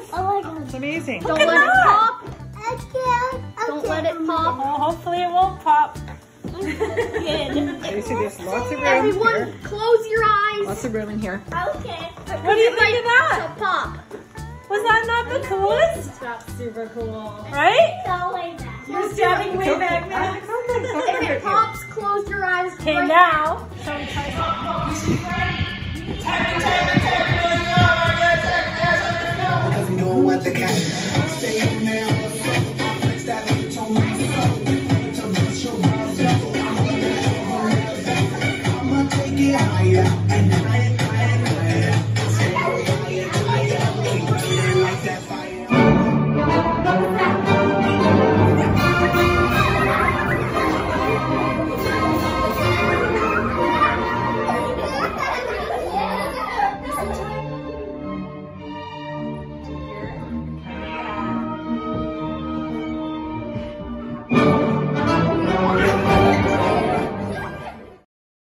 this? Oh my God. It's amazing. Don't let it pop. I can't. Don't let it pop. Oh, hopefully it won't pop. Good. You see there's lots of room Everyone, here. close your eyes. Lots of room in here. Okay. What do you think of that? To pop. Was that not the coolest? That's super cool. Right? So like that. You're standing way back now. If it pops, close your eyes. Okay, right now. now.